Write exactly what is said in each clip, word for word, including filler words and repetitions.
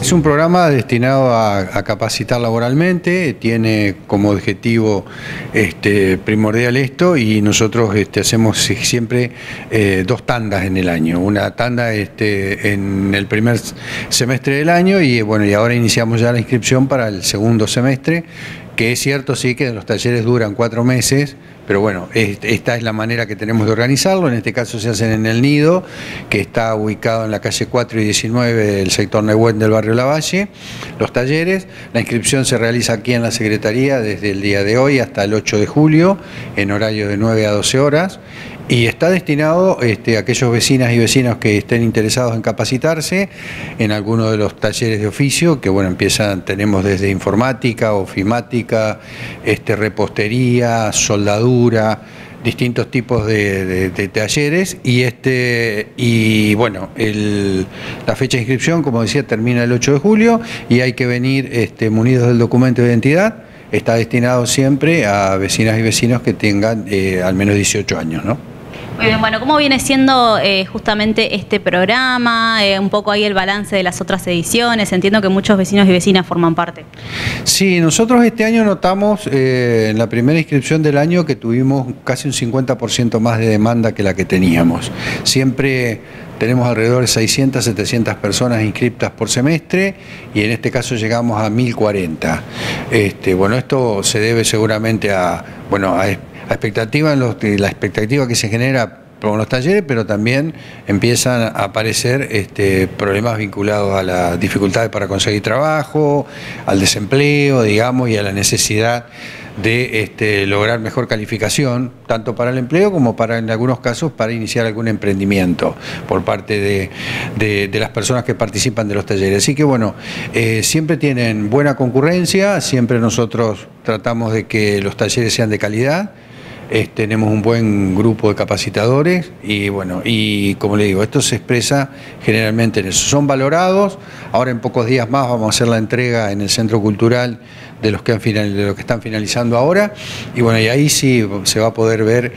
Es un programa destinado a, a capacitar laboralmente, tiene como objetivo este, primordial esto, y nosotros este, hacemos siempre eh, dos tandas en el año. Una tanda este, en el primer semestre del año y bueno, y ahora iniciamos ya la inscripción para el segundo semestre, que es cierto sí que los talleres duran cuatro meses, pero bueno, esta es la manera que tenemos de organizarlo. En este caso se hacen en el Nido, que está ubicado en la calle cuatro y diecinueve del sector Neuquén del barrio Lavalle. Los talleres, la inscripción se realiza aquí en la Secretaría desde el día de hoy hasta el ocho de julio, en horario de nueve a doce horas. Y está destinado este, a aquellos vecinas y vecinos que estén interesados en capacitarse en alguno de los talleres de oficio, que bueno, empiezan, tenemos desde informática, ofimática, este, repostería, soldadura, distintos tipos de, de, de talleres, y este y bueno, el, la fecha de inscripción, como decía, termina el ocho de julio y hay que venir este, munidos del documento de identidad. Está destinado siempre a vecinas y vecinos que tengan eh, al menos dieciocho años, ¿no? Muy bien, bueno, ¿cómo viene siendo eh, justamente este programa? Eh, un poco ahí el balance de las otras ediciones. Entiendo que muchos vecinos y vecinas forman parte. Sí, nosotros este año notamos eh, en la primera inscripción del año que tuvimos casi un cincuenta por ciento más de demanda que la que teníamos. Siempre tenemos alrededor de seiscientas, setecientas personas inscriptas por semestre y en este caso llegamos a mil cuarenta. Este, bueno, esto se debe seguramente a, bueno, a La expectativa, en los, la expectativa que se genera con los talleres, pero también empiezan a aparecer este, problemas vinculados a las dificultades para conseguir trabajo, al desempleo, digamos, y a la necesidad de este, lograr mejor calificación, tanto para el empleo como para, en algunos casos, para iniciar algún emprendimiento por parte de, de, de las personas que participan de los talleres. Así que bueno, eh, siempre tienen buena concurrencia, siempre nosotros tratamos de que los talleres sean de calidad. Eh, tenemos un buen grupo de capacitadores y bueno, y como le digo, esto se expresa generalmente en eso. Son valorados. Ahora en pocos días más vamos a hacer la entrega en el Centro Cultural de los que, han final, de los que están finalizando ahora, y bueno, y ahí sí se va a poder ver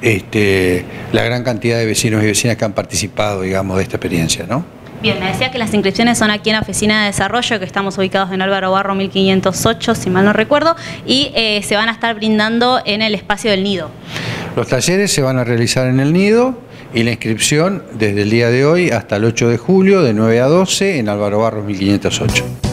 este, la gran cantidad de vecinos y vecinas que han participado, digamos, de esta experiencia, ¿no? Bien, me decía que las inscripciones son aquí en la Oficina de Desarrollo, que estamos ubicados en Álvaro Barro mil quinientos ocho, si mal no recuerdo, y eh, se van a estar brindando en el espacio del Nido. Los talleres se van a realizar en el Nido y la inscripción desde el día de hoy hasta el ocho de julio de nueve a doce en Álvaro Barro mil quinientos ocho.